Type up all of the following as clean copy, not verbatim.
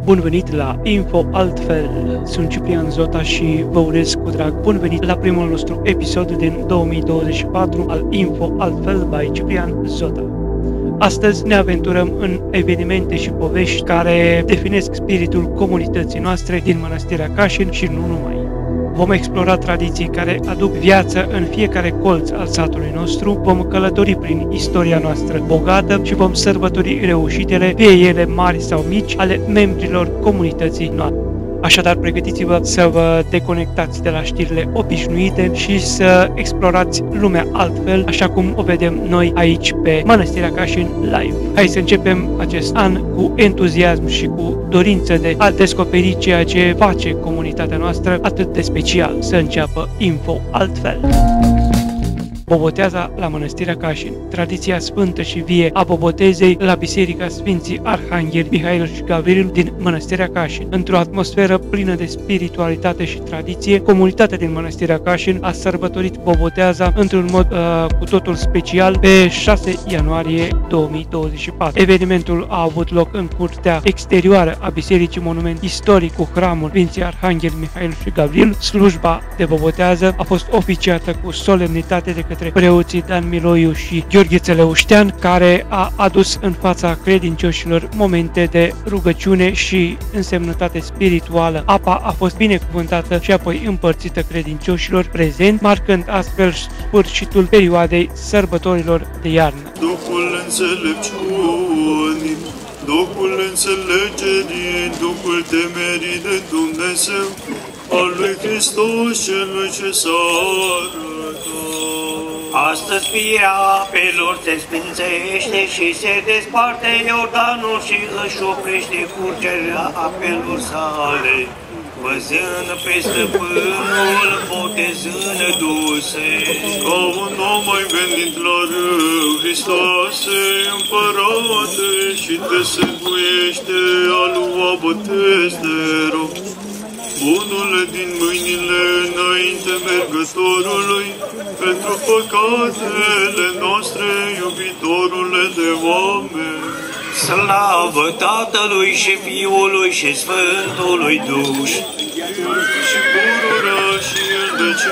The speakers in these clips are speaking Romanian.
Bun venit la Info Altfel! Sunt Ciprian Zota și vă urez cu drag bun venit la primul nostru episod din 2024 al Info Altfel by Ciprian Zota. Astăzi ne aventurăm în evenimente și povești care definesc spiritul comunității noastre din Mănăstirea Cașin și nu numai. Vom explora tradiții care aduc viață în fiecare colț al satului nostru, vom călători prin istoria noastră bogată și vom sărbători reușitele, fie ele mari sau mici, ale membrilor comunității noastre. Așadar, pregătiți-vă să vă deconectați de la știrile obișnuite și să explorați lumea altfel, așa cum o vedem noi aici pe Mănăstirea Cașin Live. Hai să începem acest an cu entuziasm și cu dorință de a descoperi ceea ce face comunitatea noastră atât de special, să înceapă Info Altfel. Boboteaza la Mănăstirea Cașin, tradiția sfântă și vie a bobotezei la Biserica Sfinții Arhangheli Mihail și Gavril din Mănăstirea Cașin. Într-o atmosferă plină de spiritualitate și tradiție, comunitatea din Mănăstirea Cașin a sărbătorit boboteaza într-un mod cu totul special pe 6 ianuarie 2024. Evenimentul a avut loc în curtea exterioară a Bisericii Monument Istoric cu hramul Sfinții Arhangheli Mihail și Gavril. Slujba de bobotează a fost oficiată cu solemnitate de către preoții Dan Miloiu și Gheorghe Țeleuștean, care a adus în fața credincioșilor momente de rugăciune și însemnătate spirituală. Apa a fost binecuvântată și apoi împărțită credincioșilor prezenți, marcând astfel sfârșitul perioadei sărbătorilor de iarnă. Duhul înțelepciunii, Duhul înțelegerii, Duhul temerii de Dumnezeu, al lui Hristos celui ce s-a arătat. Astăzi firea apelor se sfințește și se desparte Iordanul și își oprește curgerea apelor sale. Văzând pe stăpânul, botezându-se. Ca un om ai venit la râu, Hristoase, împărate, și te săguiește a lua botez de rog. Bunule din mâinile înainte mergătorului, pentru păcatele noastre, iubitorule de oameni. Slavă Tatălui și Fiului și Sfântului Duh. Și pururea și în vecii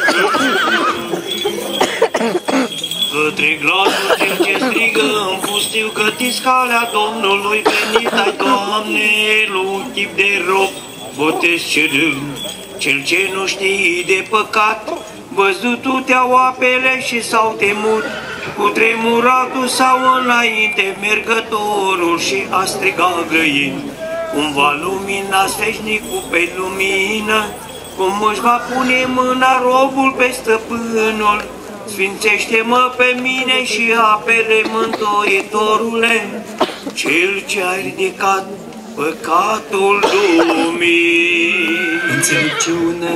Către glasul cel ce strigă în pustiu, gătiți calea Domnului, venit ai Doamne, lui chip de rob. Botez cerând, cel ce nu știe de păcat, văzut te-au apele și s-au temut, cu tremuratul sau înainte mergătorul și a strigat grăind. Cum va lumina sfeșnicul pe lumină, cum își va pune mâna robul pe stăpânul, sfințește-mă pe mine și apele Mântuitorule, cel ce a ridicat păcatul lumii. Înțelepciune.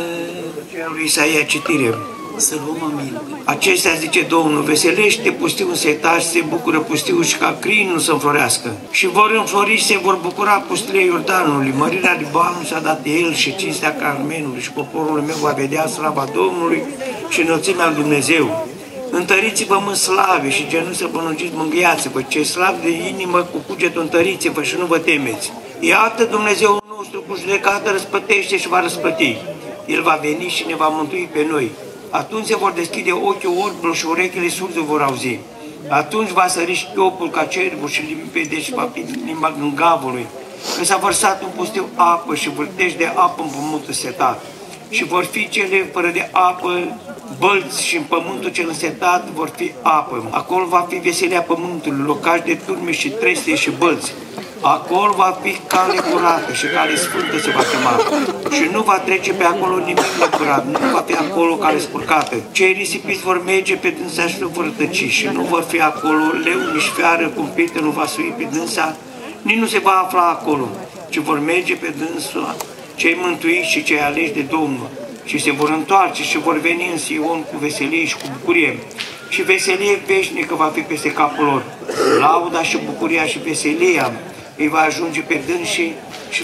Lui Isaia citire. Să luăm aminte. Acestea, zice Domnul, veselește pustiul însetat și se bucură pustiul și ca crinul să înflorească. Și vor înflori și se vor bucura pustile Iordanului. Mărirea Libanului s-a dat de el și cinstea Carmenului și poporul meu va vedea slava Domnului și înălțimea lui Dumnezeu. Întăriți-vă în slave și genunchi să vă lungiți, mângâiați-vă, cei slavi de inimă cu cugetul întăriți-vă și nu vă temeți. Iată Dumnezeul nostru cu judecată răspătește și va răspăti. El va veni și ne va mântui pe noi. Atunci se vor deschide ochiul orbilor și urechile surde vor auzi. Atunci va sări șchiopul ca cerbul și limpede și va fi limba gângavului. Că s-a vărsat în pustiu apă și vârtești de apă în pământul setat. Și vor fi cele fără de apă bălți și în pământul cel însetat vor fi apă. Acolo va fi veselia pământului, locaș de turme și treste și bălți. Acolo va fi cale curată și cale sfântă se va chema. Și nu va trece pe acolo nimic necurat, nu va fi acolo cale spurcată. Cei risipiți vor merge pe dânsa și nu vor tăci și nu vor fi acolo leu, nici fiară cumplită nu va sui pe dânsa, nici nu se va afla acolo, ci vor merge pe dânsa cei mântuiți și cei aleși de Domnul. Și se vor întoarce și vor veni în Sion cu veselie și cu bucurie. Și veselie veșnică va fi peste capul lor. Lauda și bucuria și veselia îi va ajunge pe dânsii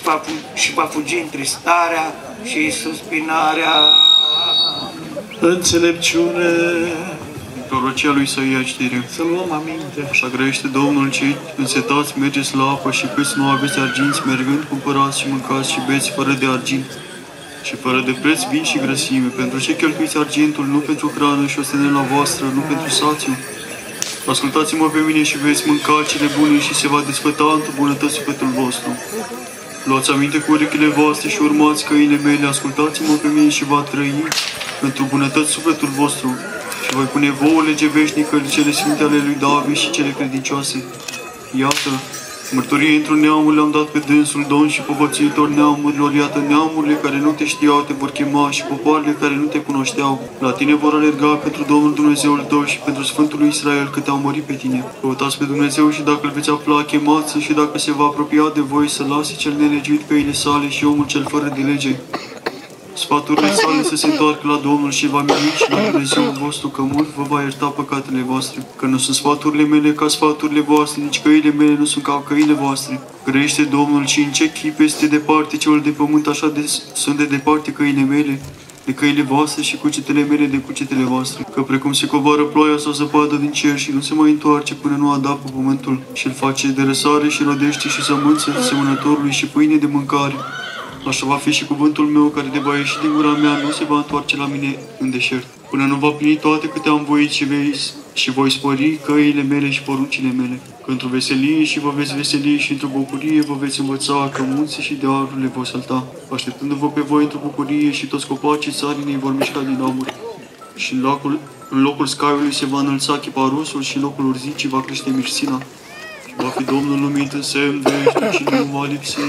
și va fugi între starea și suspinarea. Înțelepciune. Tu prorocia lui Isaia citire. Să luăm aminte. Așa grăiește Domnul, cei însetați, mergeți la apă și câți nu aveți arginți, mergând cumpărați și mâncați și beți fără de argint și fără de preț vin și grăsime. Pentru ce cheltuiți argintul, nu pentru hrană și ostenela voastră, nu pentru sațiu? Ascultați-mă pe mine și veți mânca cele bune și se va desfăta într-o bunătăți sufletul vostru. Luați aminte cu urechile voastre și urmați căile mele, ascultați-mă pe mine și va trăi pentru bunătăți sufletul vostru și voi pune vouă lege veșnică, cele sfinte ale lui David și cele credincioase. Iată, mărturie într-un neamul le-am dat pe dânsul, domn și povățuitor neamurilor, iată neamurile care nu te știau te vor chema și popoarele care nu te cunoșteau. La tine vor alerga pentru Domnul Dumnezeul tău și pentru Sfântul lui Israel, că te-au mărit pe tine. Căutați pe Dumnezeu și dacă îl veți afla, chemați și dacă se va apropia de voi, să lase cel nelegiuit căile sale și omul cel fără de lege sfaturile sale să se întoarcă la Domnul și va miri și la Dumnezeul vostru, că mult vă va ierta păcatele voastre. Că nu sunt sfaturile mele ca sfaturile voastre, nici căile mele nu sunt ca căile voastre. Grăiește Domnul și în ce chip este departe celor de pământ, așa sunt de departe căile mele de căile voastre și cugetele mele de cugetele voastre. Că precum se coboară ploaia sau zăpadă din cer și nu se mai întoarce până nu adapă pământul și îl face de răsare și rodește și sămânță semănătorului și pâine de mâncare, așa va fi și cuvântul meu care de va ieși din gura mea, nu se va întoarce la mine în deșert, până nu va plini toate câte am voit și voi spori căile mele și poruncile mele. Că într-o veselie și vă veți veseli și într-o bucurie vă veți învăța, că munții și dealurile vor sălta, așteptându-vă pe voi într-o bucurie și toți copacii țarinei vor mișca din amuri. Și în locul scaiului se va înălța chiparusul și în locul urzicii va crește mirsina. Și va fi Domnul numit în semn veșnic și nu va lipsi.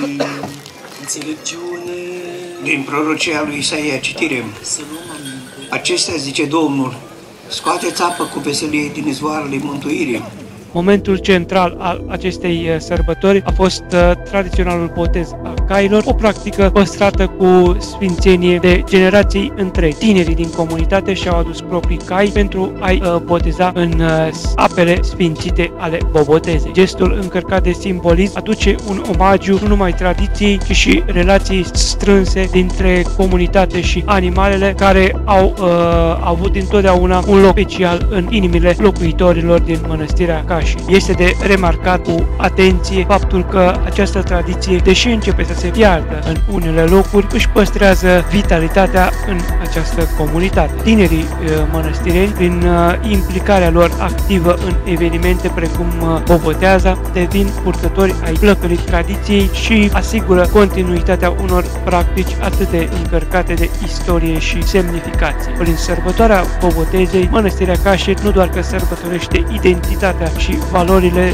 Înțelepciune. Din prorocia lui Isaia citire. Să luăm aminte. Acestea zice Domnul, scoateți apă cu veselie din izvoarele mântuirii. Momentul central al acestei sărbători a fost tradiționalul botez a cailor, o practică păstrată cu sfințenie de generații întregi. Tinerii din comunitate și-au adus proprii cai pentru a-i boteza în apele sfințite ale bobotezei. Gestul încărcat de simbolism aduce un omagiu nu numai tradiției, ci și relații strânse dintre comunitate și animalele care au avut întotdeauna un loc special în inimile locuitorilor din mănăstirea Caș. Este de remarcat cu atenție faptul că această tradiție, deși începe să se piardă în unele locuri, își păstrează vitalitatea în această comunitate. Tinerii mănăstireni, prin implicarea lor activă în evenimente precum boboteaza, devin purtători ai flăcării tradiției și asigură continuitatea unor practici atât de încărcate de istorie și semnificație. Prin sărbătoarea bobotezei, Mănăstirea Cașet nu doar că sărbătorește identitatea și valorile,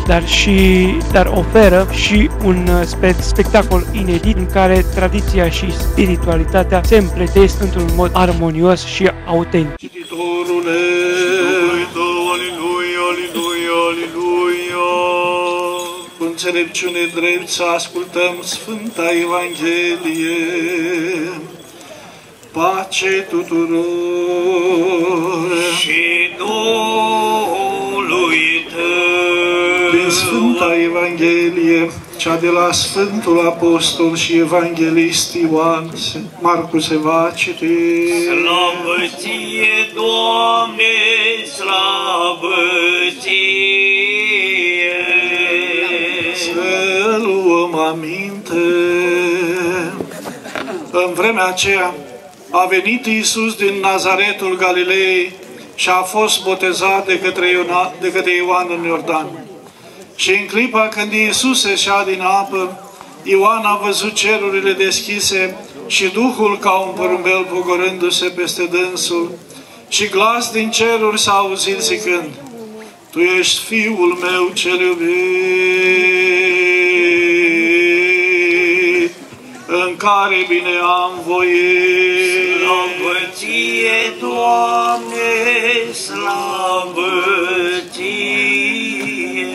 dar oferă și un spectacol inedit în care tradiția și spiritualitatea se împletesc într-un mod armonios și autentic. Cititorule, aleluia, aleluia, aleluia. Cu înțelepciune drept să ascultăm Sfânta Evanghelie. Pace tuturor Și Duhului tău. Din Sfânta Evanghelie, cea de la Sfântul Apostol și Evanghelist Ioan, Marcu se va citi. Slavă ție, Doamne, slavă ție. Să luăm aminte. În vremea aceea a venit Iisus din Nazaretul Galilei și a fost botezat de către Ioan în Iordan. Și în clipa când Iisus ieșea din apă, Ioan a văzut cerurile deschise și Duhul ca un porumbel pogorându-se peste dânsul și glas din ceruri s-a auzit zicând: Tu ești Fiul meu cel iubit, în care bine am voie. Slavă ție, Doamne, slavă ție.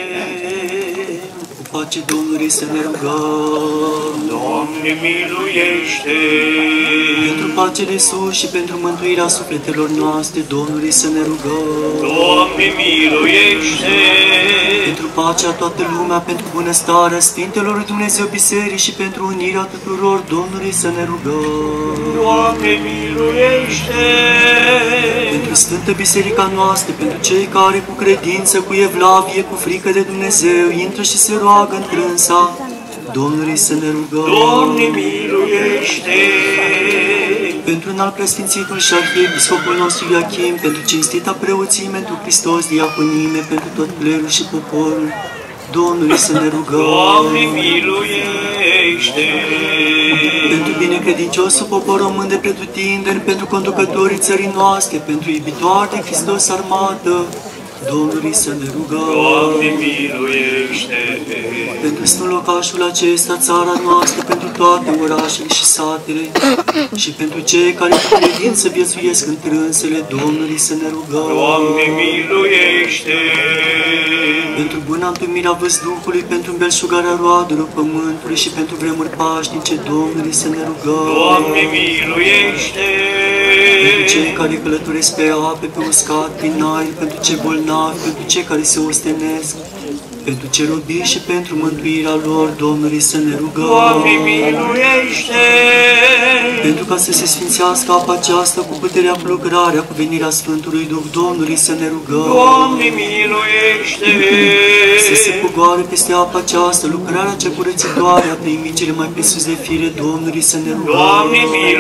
Cu pace Domnului să ne rugăm. Doamne, miluiește. Pentru pacele sus și pentru mântuirea sufletelor noastre, Domnului să ne rugăm. Doamne, miluiește. Pentru pacea toată lumea, pentru bunăstarea Sfintelor Dumnezeu Biserici și pentru unirea tuturor Domnului să ne rugăm. Doamne, miluiește! Pentru Sfântă Biserica noastră, pentru cei care cu credință, cu evlavie, cu frică de Dumnezeu, intră și se roagă întrânsa, Domnului să ne rugăm. Doamne, miluiește! Pentru înalt preasfințitul și arhiepiscopul nostru Iachim, pentru cinstita preoțime, pentru Hristos diaconime, pentru tot clerul și poporul, Domnului să ne rugăm. Doamne, miluiește! Pentru binecredinciosul popor român de pretutindeni, pentru conducătorii țării noastre, pentru iubitoare de Hristos armată, Domnului să ne rugăm. Doamne, miluiește! Pentru sfânt locașul acesta, țara noastră, pentru toate orașele și satele, și pentru cei care cu credință viețuiesc întrânsele, Domnului să ne rugăm. Doamne, miluiește! Pentru buna întâlnirea văzduhului, pentru îmbelșugarea roadelor pământului și pentru vremuri pașnice, Domnului să ne rugăm. Doamne, miluiește! Pentru cei care călătoresc pe ape, pe uscat, prin aer, pentru cei bolnavi, pentru cei care se ostenesc, pentru cei robiți și pentru mântuirea lor, Domnului să ne rugăm. Doamne, miluiește! Pentru ca să se sfințească apa aceasta cu puterea, cu lucrarea, cu venirea Sfântului Duh, Domnului să ne rugăm. Doamne, miluiește! Să se pogoare peste apa aceasta lucrarea cea curățitoare a primii cele mai presus de fire, Domnului să ne rugăm. Doamne,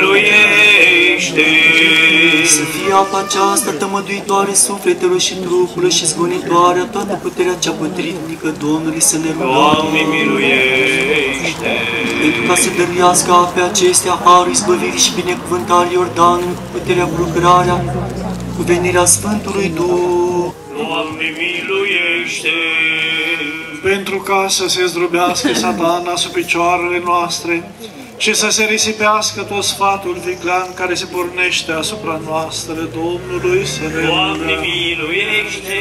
miluiește! Să fie apa aceasta tămăduitoare sufletelor și trupului și zgonitoare a toată puterea cea pătritnică, Domnului să ne rugăm. Doamne, miluiește! Pentru ca să dăruiască ape acestea harul izbăvirii și binecuvântarea Iordanului cu puterea, cu lucrarea, cu venirea Sfântului Duh. Doamne, miluiește! Pentru ca să se zdrobească Satana sub picioarele noastre și să se risipească tot sfatul viclean care se pornește asupra noastră, Domnului să ne Doamne, rugăm. miluiește!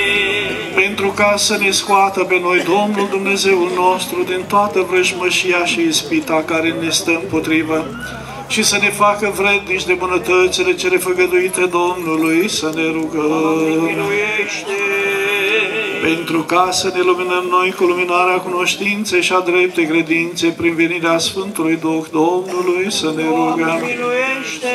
Pentru ca să ne scoată pe noi Domnul Dumnezeul nostru din toată vrăjmășia și ispita care ne stă împotrivă și să ne facă vrednici de bunătățile cele făgăduite Domnului să ne rugăm. Miluiește! Pentru ca să ne luminăm noi cu luminarea cunoștinței și a dreptei credințe prin venirea Sfântului Duh Domnului să ne rugăm. Miluiește!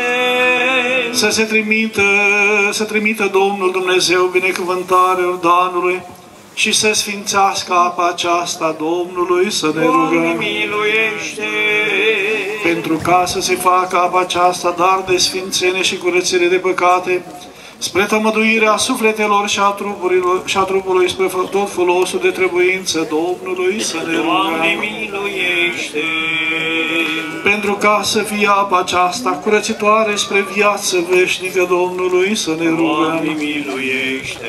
Să trimită Domnul Dumnezeu binecuvântarea Iordanului și să sfințească apa aceasta Domnului să ne Doamne, rugăm. miluiește! Pentru ca să se facă apa aceasta dar de sfințenie și curățire de păcate, spre tămăduirea sufletelor și a trupului spre tot folosul de trebuință Domnului să ne Doamne, rugăm. miluiește! Pentru ca să fie apa aceasta curățitoare spre viață veșnică Domnului să ne Doamne, rugăm. miluiește!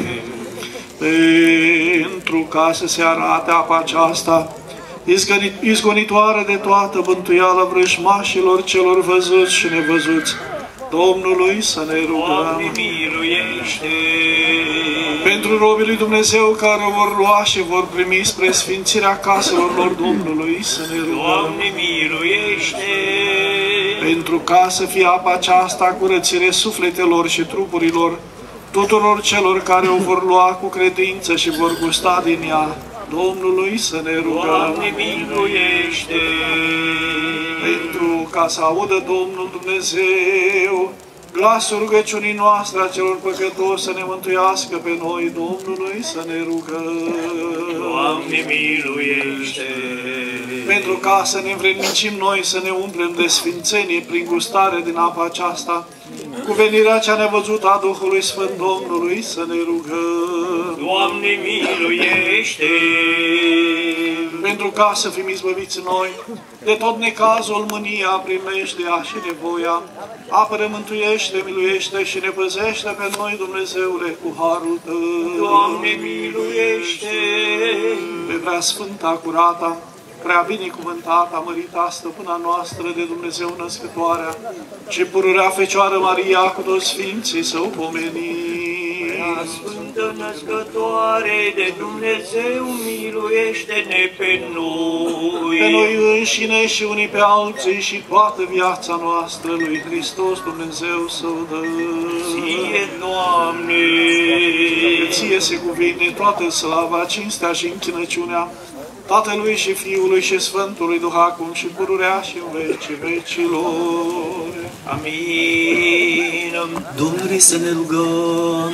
Pentru ca să se arate apa aceasta izgonitoare de toată bântuiala vrăjmașilor celor văzuți și nevăzuți, Domnului să ne Doamne, rugăm. miluiește! Pentru robii lui Dumnezeu care o vor lua și vor primi spre sfințirea caselor lor Domnului să ne rugăm. Doamne, miluiește! Pentru ca să fie apa aceasta curățire sufletelor și trupurilor tuturor celor care o vor lua cu credință și vor gusta din ea, Domnului să ne rugăm. Doamne, miluiește! Pentru ca să audă Domnul Dumnezeu glasul rugăciunii noastre a celor păcătoși să ne mântuiască pe noi, Domnului să ne rugăm. Doamne, miluiește! Pentru ca să ne învrednicim noi să ne umplem de sfințenie prin gustare din apa aceasta, cu venirea cea nevăzută a Duhului Sfânt Domnului să ne rugăm. Doamne, miluiește! Pentru ca să fim izbăviți noi de tot necazul, mânia, primejdea și nevoia, apără, mântuiește, miluiește și ne păzește pe noi, Dumnezeule, cu harul Tău. Doamne, miluiește! Pe prea sfânta, curata, prea binecuvântata, mărita stăpâna noastră de Dumnezeu Născătoarea și pururea Fecioară Maria cu toți Sfinții să o pomenim. Prea Sfântă Născătoare de Dumnezeu, miluiește-ne pe noi. Pe noi înșine și unii pe alții și toată viața noastră lui Hristos Dumnezeu să o dă. Ție, Doamne! Ție se cuvine toată slava, cinstea și închinăciunea Tatălui și Fiului și Sfântului Duh, acum și pururea și în vecii vecilor. Amin. Domnului să ne rugăm.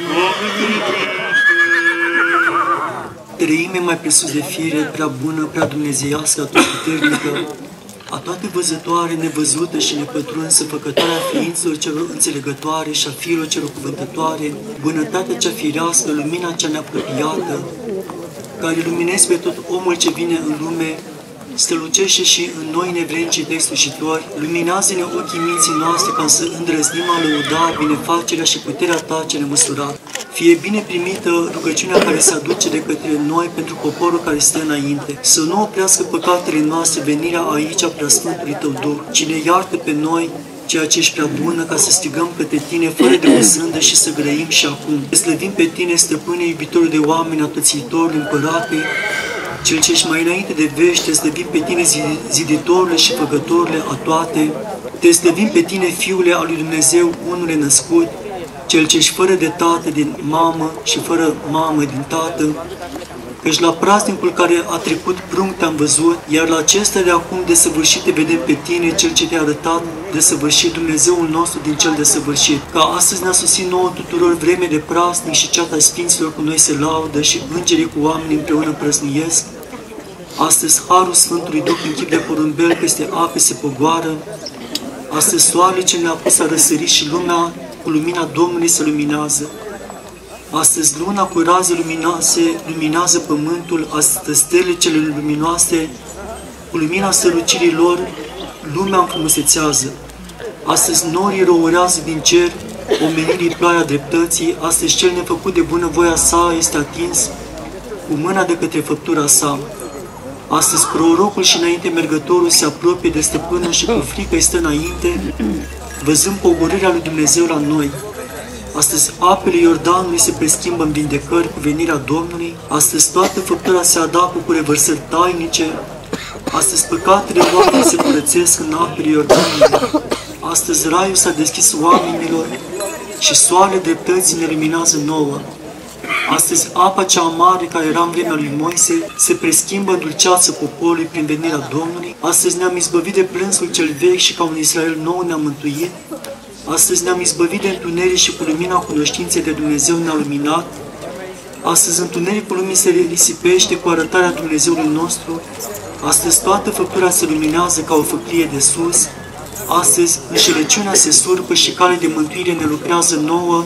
Treime mai presus de fire, prea bună, prea dumnezeiască, atotputernică, a toate văzătoare, nevăzută și nepătrunsă, făcătoarea ființelor celor înțelegătoare și a fiilor celor cuvântătoare, bunătatea cea firească, lumina cea neapropiată, care luminezi pe tot omul ce vine în lume, strălucește și în noi nevrednici deslușitori, luminează-ne ochii minții noastre ca să îndrăznim a lăuda binefacerea și puterea Ta ce nemăsurată. Fie bine primită rugăciunea care se aduce de către noi pentru poporul care stă înainte. Să nu oprească păcatele noastre venirea aici a Preasfântului Tău Duh, ci ne iartă pe noi ceea ce ești prea bună, ca să strigăm către Tine fără de o sândă și să grăim și acum. Te slăvim pe Tine, Stăpâne, iubitorul de oameni, atățitor, împărate, Cel ce ești mai înainte de vești, te slăvim pe Tine, ziditorule și făcătorule a toate, te slăvim pe Tine, Fiule al lui Dumnezeu, unul născut, Cel ce ești fără de tată din mamă și fără mamă din tată, căci la praznicul care a trecut prunc te-am văzut, iar la acesta de acum desăvârșit te vedem pe Tine, Cel ce te-a arătat desăvârșit, Dumnezeul nostru din Cel desăvârșit. Ca astăzi ne-a sosit nouă tuturor vreme de praznic și ceata Sfinților cu noi se laudă și îngerii cu oamenii împreună prăznuiesc. Astăzi Harul Sfântului Duh în chip de porumbel peste ape se pogoară. Astăzi soarele ce ne-a pus a răsărit și lumea cu lumina Domnului se luminează. Astăzi luna cu raze luminoase luminează pământul, astăzi stelele cele luminoase, cu lumina strălucirii lor, lumea înfrumusețează. Astăzi norii răurează din cer, omenirii ploaia dreptății, astăzi cel nefăcut de bunăvoia sa este atins cu mâna de către făptura sa. Astăzi prorocul și înainte mergătorul se apropie de stăpânul și cu frică îi stă înainte, văzând pogorârea lui Dumnezeu la noi. Astăzi apele Iordanului se preschimbă în vindecări cu venirea Domnului, astăzi toată făptura se adacă cu revărsări tainice, astăzi păcatele oamenilor se curățesc în apele Iordanului, astăzi raiul s-a deschis oamenilor și soarele dreptății ne luminează nouă. Astăzi apa cea amară care era în vremea lui Moise se preschimbă în dulceață poporului prin venirea Domnului. Astăzi ne-am izbăvit de plânsul cel vechi și ca un Israel nou ne-am mântuit. Astăzi ne-am izbăvit de întuneric și cu lumina cunoștinței de Dumnezeu ne-a luminat. Astăzi întunericul lumii se risipește cu arătarea Dumnezeului nostru. Astăzi toată făptura se luminează ca o făclie de sus. Astăzi înșelăciunea se surpă și calea de mântuire ne lucrează nouă,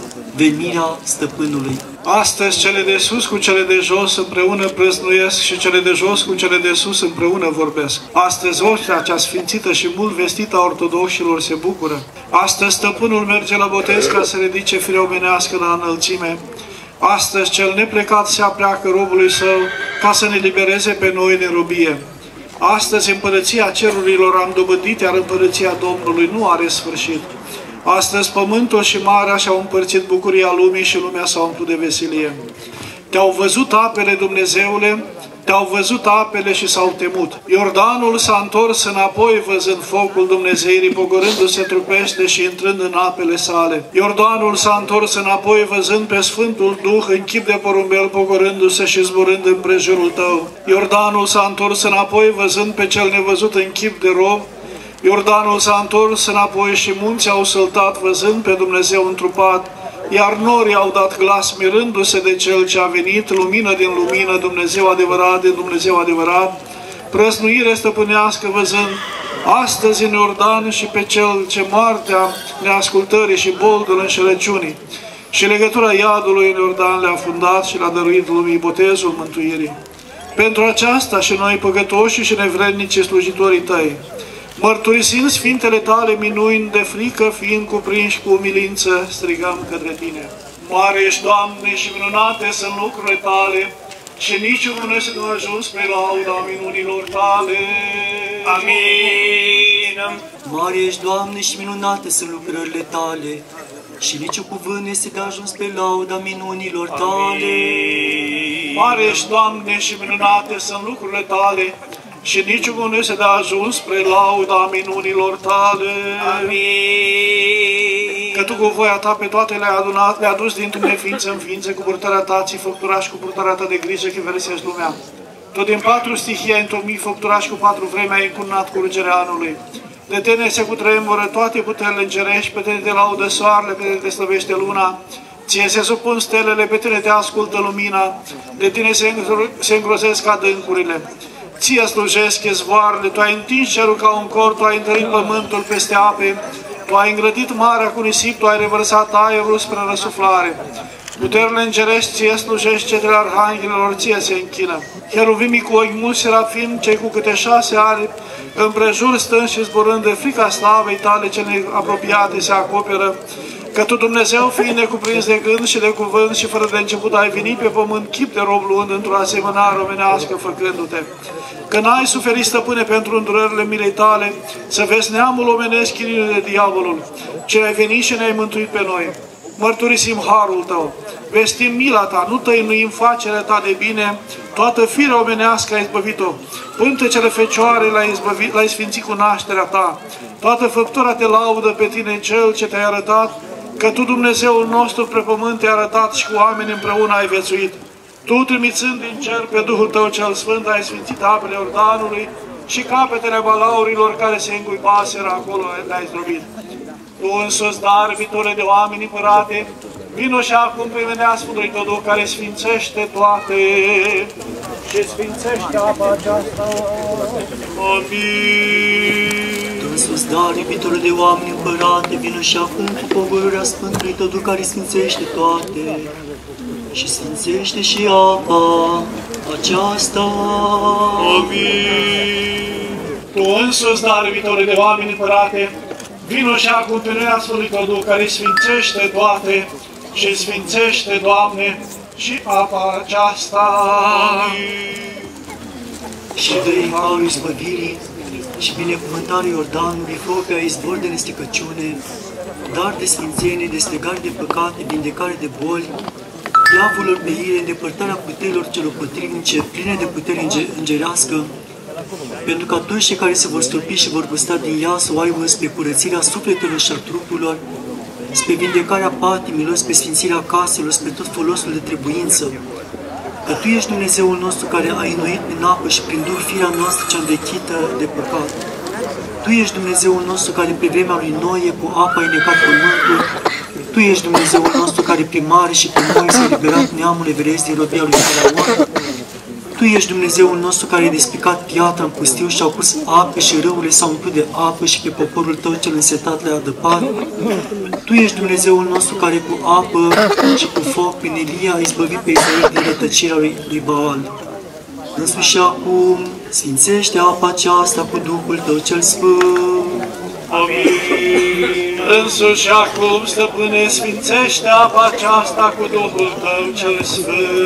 venirea Stăpânului. Astăzi cele de sus cu cele de jos împreună prăznuiesc și cele de jos cu cele de sus împreună vorbesc. Astăzi oștrea cea sfințită și mult vestită a ortodoxilor se bucură. Astăzi stăpânul merge la botez ca să ridice firea omenească la înălțime. Astăzi cel neplecat se apleacă robului său ca să ne libereze pe noi de robie. Astăzi împărăția cerurilor am dobândit, iar împărăția Domnului nu are sfârșit. Astăzi pământul și marea și-au împărțit bucuria lumii și lumea s-a umplut de veselie. Te-au văzut apele, Dumnezeule, te-au văzut apele și s-au temut. Iordanul s-a întors înapoi văzând focul Dumnezeirii, pogorându-se trupește și intrând în apele sale. Iordanul s-a întors înapoi văzând pe Sfântul Duh în chip de porumbel, pogorându-se și zburând în prejurul tău. Iordanul s-a întors înapoi văzând pe cel nevăzut în chip de rob. Iordanul s-a întors înapoi și munții au săltat văzând pe Dumnezeu întrupat, iar norii au dat glas mirându-se de Cel ce a venit, lumină din lumină, Dumnezeu adevărat din Dumnezeu adevărat, prăznuire stăpânească văzând astăzi în Iordan și pe Cel ce moartea neascultării și boldul înșelăciunii și legătura iadului în Iordan le-a fundat și le-a dăruit lumii botezul mântuirii. Pentru aceasta și noi păcătoși și nevrednici slujitorii Tăi, mărturisind Sfintele Tale minuni, de frică fiind cuprinși cu umilință, strigăm către Tine. Mare ești, Doamne, și minunate sunt lucrurile Tale, și niciunul nu a ajuns pe lauda minunilor Tale. Amin. Mare ești, Doamne, și minunate sunt lucrările Tale, și niciun cuvânt nu este de ajuns pe lauda minunilor Tale. Mare ești, Doamne, și minunate sunt lucrurile Tale, și niciun cuvânt nu este de ajuns spre lauda minunilor Tale. Amin. Că Tu cu voia Ta pe toate le-ai adunat, le-ai adus dintr-o neființă în ființă, cu purtarea Ta ți făptura și cu purtarea Ta de grijă, că veresești lumea. Tu din 4 stihii ai întocmit făptura și cu 4 vreme ai încununat curgerea anului. De Tine se cutremură toate puterile îngerești, pe Tine te laudă soarele, pe Tine te slăvește luna, Ție se supun stelele, pe Tine te ascultă lumina, de Tine se îngrozesc adâncurile. Ție slujesc izvoarele, Tu ai întins cerul ca un cor, Tu ai întărit pământul peste ape, Tu ai îngrădit marea cu nisip, Tu ai revărsat aerul spre răsuflare. Puterile îngerești Ție slujești, cetele arhanghelilor Ție se închină. Cheruvimii cu ochi mulți, serafim, cei cu câte 6 aripi, împrejur stând și zburând de frica slavei Tale cele apropiate se acoperă, că Tu, Dumnezeu, fiind necuprins de gând și de cuvânt și fără de început, ai venit pe pământ chip de rob luând într-o asemănare omenească făcându-te. Că n-ai suferit, Stăpâne, pentru îndurările milei Tale, să vezi neamul omenesc chinuit de diavolul, ce ai venit și ne-ai mântuit pe noi. Mărturisim harul Tău, vestim mila Ta, nu tăinuim facerea Ta de bine, toată firea omenească ai izbăvit-o, pântecele fecioare l-ai sfințit cu nașterea Ta, toată făptura Te laudă pe Tine, Cel ce Te-ai arătat, că Tu, Dumnezeul nostru, pe pământ Te-ai arătat și cu oameni împreună ai viețuit. Tu, trimițând din cer pe Duhul Tău cel Sfânt, ai sfințit apele Iordanului și capetele balaurilor care se înguipaseră acolo le-ai zdrobit. Tu însuți, dar vitule de oameni împărate, vino și acum pe venea Sfântului Tău Duh care sfințește toate și sfințește apa aceasta. Amin. Tu însuți, dar iubitorul de oameni împărate, vino și acum cu pogorârea Sfântului Tău Duh care sfințește toate și sfințește și apa aceasta. Amin. Tu însuți, dar iubitorul de oameni împărate, vino și acum pe venea Sfântului Tău Duh care sfințește toate și sfințește, Doamne, și apa aceasta. Și dă-i harul izbăvirii și binecuvântarea Iordanului, foc a izvor de nesticăciune, dar de sfințenie, deslegare de păcate, vindecare de boli, diavolul pe ire, îndepărtarea puterilor celor potrivnice, pline de putere îngerească, pentru că atunci cei care se vor stâlpi și vor gusta din ea să o aibă spre curățirea sufletelor și a trupurilor, spre vindecarea patimilor, spre sfințirea caselor, spre tot folosul de trebuință. Că Tu ești Dumnezeul nostru care a inuit prin apă și prin Duh firea noastră cea învechită de păcat. Tu ești Dumnezeul nostru care pe vremea lui Noe cu apa ai necat pământul. Tu ești Dumnezeul nostru care prin mare și prin Moise a liberat neamul evresc din robia lui Faraon. Tu ești Dumnezeul nostru care a despicat piatra în pustiu și a pus ape și râurile s-au umplut de apă și pe poporul Tău cel însetat le-a adăpat. Tu ești Dumnezeul nostru care cu apă și cu foc prin Elia a izbăvit pe Israel din rătăcirea lui Baal. Însuși și acum sfințește apa aceasta cu Duhul Tău cel Sfânt. Amin. Însuși și acum, Stăpâne, sfințește apa aceasta cu Duhul Tău cel Sfânt.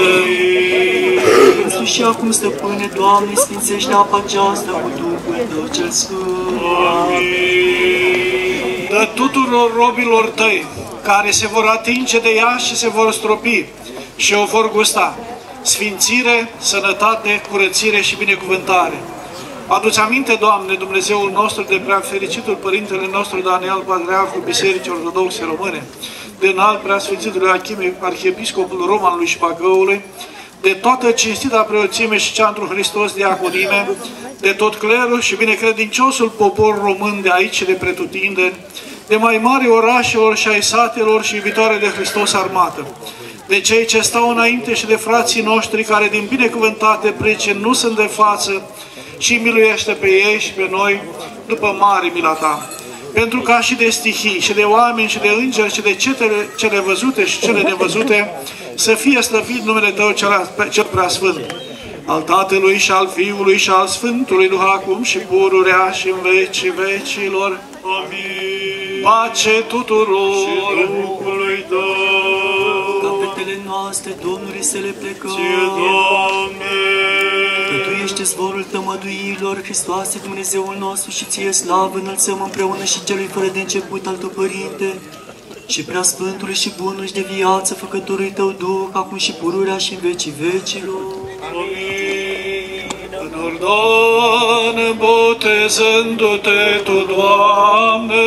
Însuși și acum, Stăpâne, Doamne, sfințește apa aceasta cu Duhul Tău cel Sfânt. Amin. Dă tuturor robilor Tăi, care se vor atinge de ea și se vor stropi și o vor gusta, sfințire, sănătate, curățire și binecuvântare. Adu-ți aminte, Doamne, Dumnezeul nostru, de preafericitul Părintele nostru Daniel, Patriarhul Bisericii Ortodoxe Române, de înalt preasfințitul Achime, Arhiepiscopul Romanului și Bacăului, de toată cinstita preoțime și cea într-un Hristos diaconime, de tot clerul și binecredinciosul popor român de aici și de pretutindeni, de mai mari orașelor și ai satelor și iubitoare de Hristos armată, de cei ce stau înainte și de frații noștri care din binecuvântate pricini nu sunt de față, și miluiește pe ei și pe noi după mare mila Ta. Pentru ca și de stihii, și de oameni, și de îngeri, și de cele văzute și cele nevăzute, să fie slăvit numele Tău cel preasfânt, al Tatălui și al Fiului și al Sfântului Duh, acum și pururea și în vecii vecilor. Amin. Pace tuturor! Și Duhului Tău! Capetele noastre, Domnului, să le plecăm. Ție, Doamne! Că Tu ești izvorul tămăduirilor, Hristoase, Dumnezeul nostru, și Ție slavă înălțăm împreună și Celui fără de început al Tău, Părinte, și prea sfântului și bunului și de viață făcătorului Tău Duh, acum și pururea și în vecii vecilor. Amin. În Iordan, botezându-te Tu, Doamne,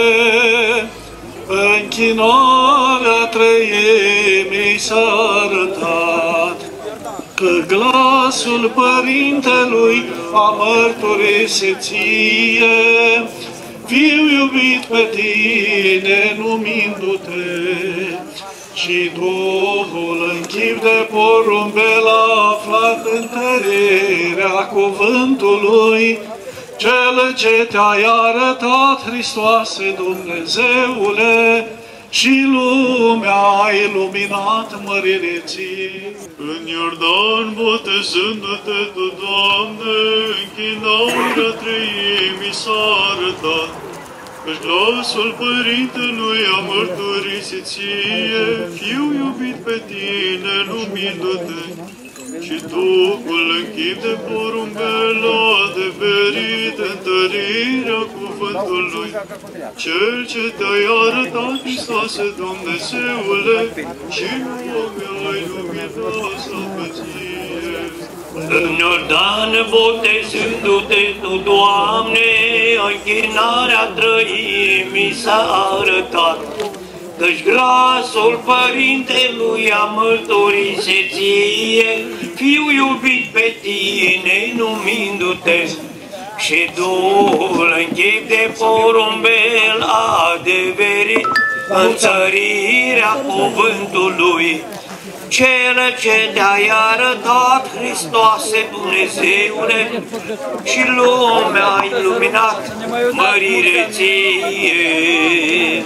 închinarea Treimii s-a arătat, că glasul Părintelui a mărturisit Ție, fiu iubit pe Tine numindu-te, și Duhul în chip de porumbel a aflat întărirea cuvântului, Cel ce Te-ai arătat, Hristoase Dumnezeule, și lumea a iluminat mărire Ție. În Iordan, botezându-te Tu, Doamne, închinarea Treimii s-a arătat, căci glasul Părintelui a mărturisit Ție, Fiu iubit pe Tine lumindu-te, și Duhul în chip de porumbel a adeverit întărirea cuvântului, Cel ce Te-ai arătat, Hristoase Dumnezeule, și lumea ai luminat slavă Ție. În Iordan, botezându-te Tu, Doamne, închinarea Trăimii s-a arătat, căci glasul Părintelui a mărturisit Ție, Fiu iubit pe Tine numindu-te, și Duhul în chip de porumbel a adeverit întărirea cuvântului, Cel ce Te-ai arătat, Hristoase Dumnezeule, și lumea a iluminat mărire Ție.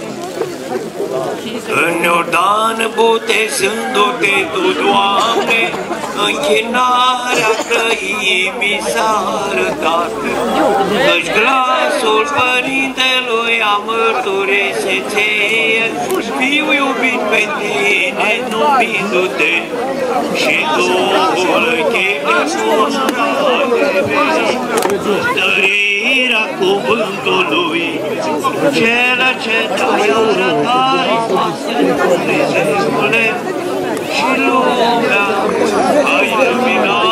În Iordan, botezându-te Tu, Doamne, închinarea Trăimii s-a arătat, căci glasul Părintelui a mărturisit Ție, Fiu iubit pe Tine numindu-te, și Duhul în chip de întărirea cuvântului, Cel ce Te-ai arătat, Dumnezeule, și lumea a iluminat